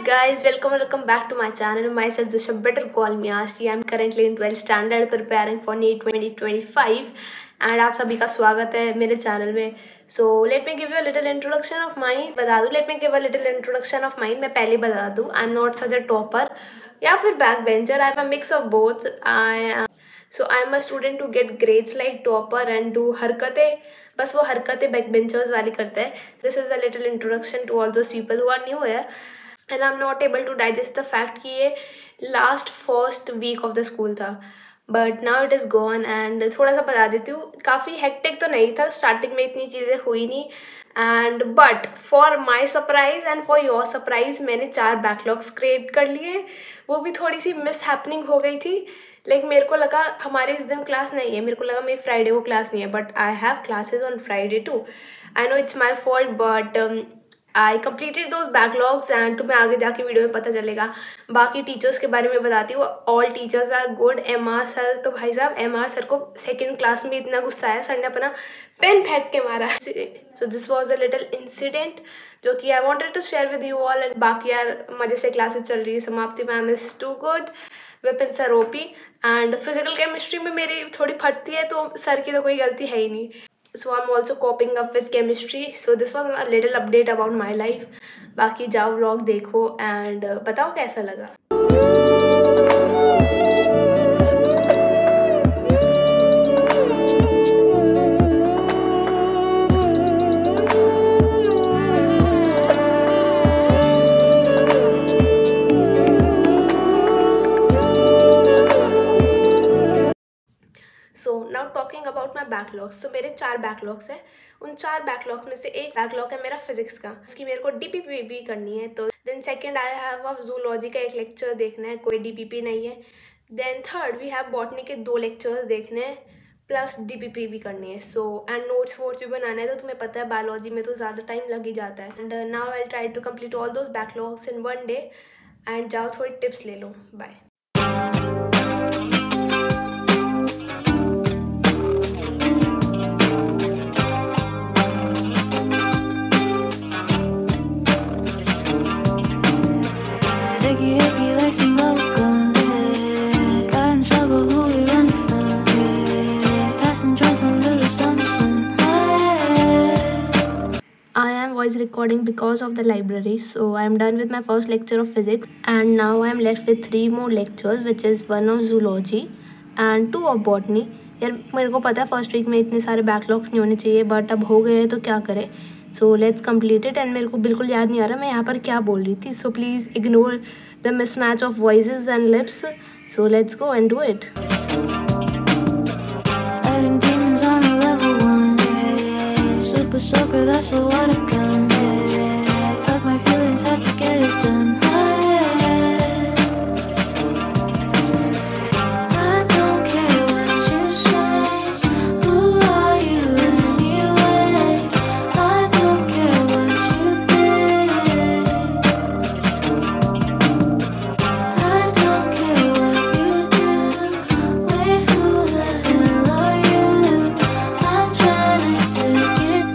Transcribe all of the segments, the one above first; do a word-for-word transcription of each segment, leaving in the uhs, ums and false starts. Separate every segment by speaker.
Speaker 1: guys, welcome welcome back to my channel. Myself Disha, better call me Ashi. I'm currently in twelfth standard preparing for NEET twenty twenty-five and आप सभी का स्वागत है मेरे channel में. So let me give you a little introduction of mine. बता दूँ let me give a little introduction of mine. मैं पहले बता दूँ I'm not such a topper या फिर backbencher. I'm a mix of both. I am so I'm a student who get grades like topper and do हरकतें, बस वो हरकतें backbenchers वाली करते हैं. This is a little introduction to all those people who are new here. And I'm not able to digest the fact कि ये last first week of the school था, but now it is gone. and थोड़ा सा बता देती हूँ, काफ़ी hectic तो नहीं था, starting में इतनी चीज़ें हुई नहीं. and but for my surprise and for your surprise मैंने चार backlogs create कर लिए. वो भी थोड़ी सी मिस हैपनिंग हो गई थी. लाइक like, मेरे को लगा हमारे इस दिन क्लास नहीं है, मेरे को लगा मेरी फ्राइडे को क्लास नहीं है, but I have classes on Friday too. I know it's my fault but I completed those backlogs and तुम्हें आगे जाके वीडियो में पता चलेगा. बाकी टीचर्स के बारे में बताती हूँ. All teachers are good. M R sir तो भाई साहब एम आर सर को सेकेंड क्लास में इतना गुस्सा आया, सर ने अपना पेन फेंक के मारा. So this was a little incident जो कि I wanted to share with you all. And बाकी यार मज़े से क्लासेस चल रही है. Samapti ma'am is too good, Vipin sir O P and physical chemistry में मेरी थोड़ी फटती है, तो सर की तो कोई गलती है ही नहीं. So I'm also coping up with chemistry. So this was a little update about my life. बाकी जाओ व्लॉग देखो and बताओ कैसा लगा. So now talking about my backlogs. तो मेरे चार बैकलॉग्स हैं. उन चार बैकलॉग्स में से एक बैकलॉग है मेरा फिजिक्स का, उसकी मेरे को डी पी पी भी करनी है. तो then second I have of zoology का एक लेक्चर देखना है, कोई डी पी पी नहीं है. Then third we have botany के दो लेक्चर्स देखने हैं प्लस डी पी पी भी करनी है. सो एंड नोट्स वोट्स भी बनाना है. तो तुम्हें पता है बायोलॉजी में तो ज़्यादा टाइम लग ही जाता है. And now I try to complete all those backlogs in one day. And जाओ थोड़ी टिप्स ले लो. Bye. Voice recording because of the library. So I am done with my first lecture of physics and now I am left with three more lectures, which is one of zoology and two of botany. यार मेरे को पता है first week में इतने सारे backlogs नहीं होने चाहिए, बट अब हो गए तो क्या करें. So let's complete it. And मेरे को बिल्कुल याद नहीं आ रहा मैं यहाँ पर क्या बोल रही थी. So please ignore the mismatch of voices and lips. So let's go and do it. Super, that's a water gun. Like my feelings had to get it done. I don't care what you say. Who are you anyway? I don't care what you think. I don't care what you do. Wait, who the hell are you? I'm trying to get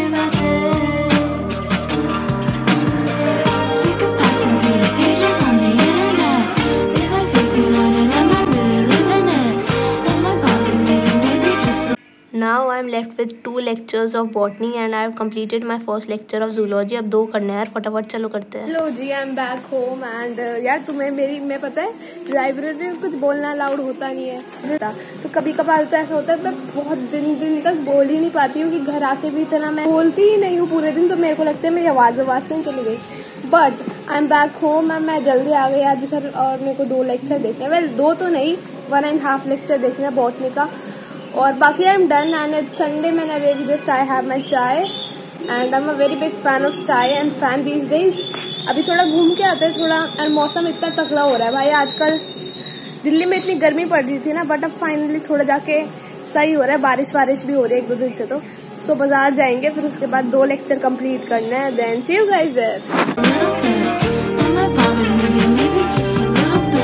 Speaker 1: Now I am left with two lectures of botany and I have completed my first lecture of zoology. अब दो करने हैं यार, फटाफट चलो करते हैं. लो जी, I am back home and यार तुम्हें मेरी मैं पता है लाइब्रेरी में कुछ बोलना अलाउड होता नहीं है. तो कभी कभार तो ऐसा होता है मैं बहुत दिन दिन तक बोल ही नहीं पाती हूँ कि घर आके भी इतना मैं बोलती ही नहीं हूँ पूरे दिन. तो मेरे को लगता है मेरी आवाज़ आवाज़ से चली गई. But I am back home and मैं जल्दी आ गई आज घर और मेरे को दो लेक्चर देखने हैं. वेल दो तो नहीं, वन एंड हाफ लेक्चर देखना है बॉटनी का. और बाकी I am done and it's Sunday. मैंने अभी just I have my chai and I am a very big fan of chai and fan these days. अभी थोड़ा घूम के आते हैं थोड़ा. एंड मौसम इतना तगड़ा हो रहा है भाई आजकल. दिल्ली में इतनी गर्मी पड़ रही थी ना, बट अब फाइनली थोड़ा जाके सही हो रहा है. बारिश वारिश भी हो रही है एक दो दिन से. तो सो so, बाजार जाएंगे, फिर उसके बाद दो लेक्चर कंप्लीट करना है. Then see you guys there.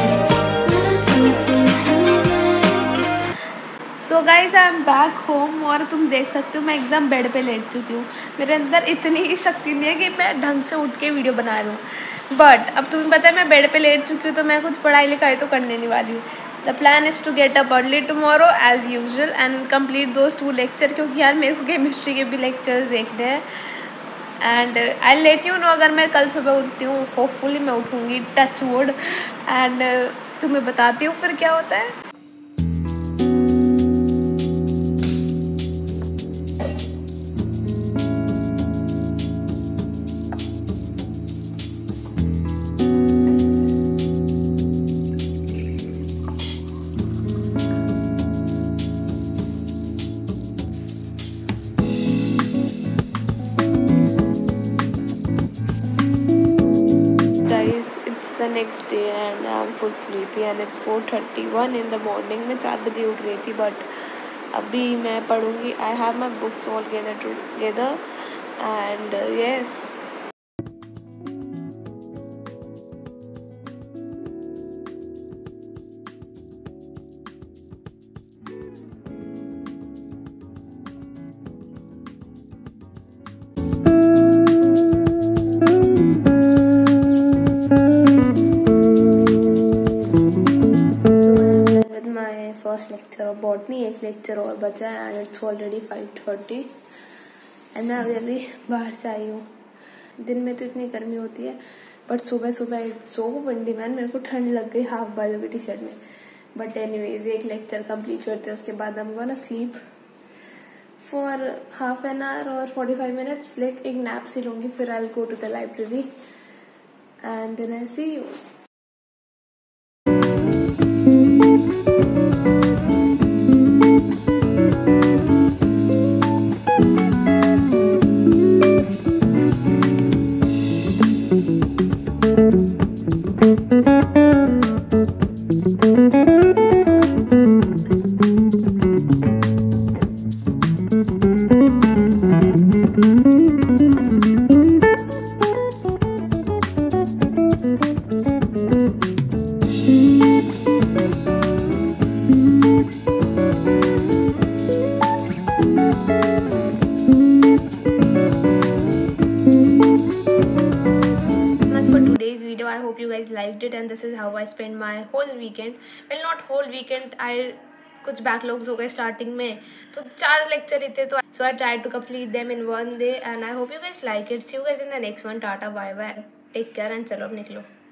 Speaker 1: So guys, I am back home और तुम देख सकते हो मैं एकदम बेड पे लेट चुकी हूँ। मेरे अंदर इतनी शक्ति नहीं है कि मैं ढंग से उठ के वीडियो बना रही हूँ। बट अब तुम्हें पता है मैं बेड पे लेट चुकी हूँ तो मैं कुछ पढ़ाई लिखाई तो करने नहीं वाली हूँ। The plan is to get up early tomorrow as usual and complete those two lecture, क्योंकि यार मेरे को केमिस्ट्री के भी लेक्चर्स देखने हैं। And I let you know अगर मैं कल सुबह उठती हूँ, होपफुली मैं उठूँगी, टच वुड। एंड तुम्हें बताती हूँ फिर क्या होता है। It's the next day and I'm full sleepy and it's four thirty-one in the morning। मैं चार बजे उठ गई थी बट अभी मैं पढ़ूँगी। I have my books all together together and uh, yes। First lecture of botany, एक लेक्चर और बचा है and it's already five thirty and मैं अभी अभी बाहर से आई हूँ। दिन में तो इतनी गर्मी होती है बट सुबह सुबह इट्स सो विंडी मैन, मेरे को ठंड लग गई हाफ बाजू की टी शर्ट में। बट एनीवेज एक लेक्चर कंप्लीट करते हैं उसके बाद हम gonna sleep for half an hour और फोर्टी फाइव मिनट्स, लाइक एक नैप सी लूँगी, फिर I go to the library and then I see you. I hope you guys liked it and this is how I spend my whole weekend. Well, not whole weekend, I कुछ backlogs हो गए starting में तो चार lecture ही थे तो so I tried to complete them in one day and I hope you guys like it. See you guys in the next one. Tata bye bye, take care and चलो अब निकलो।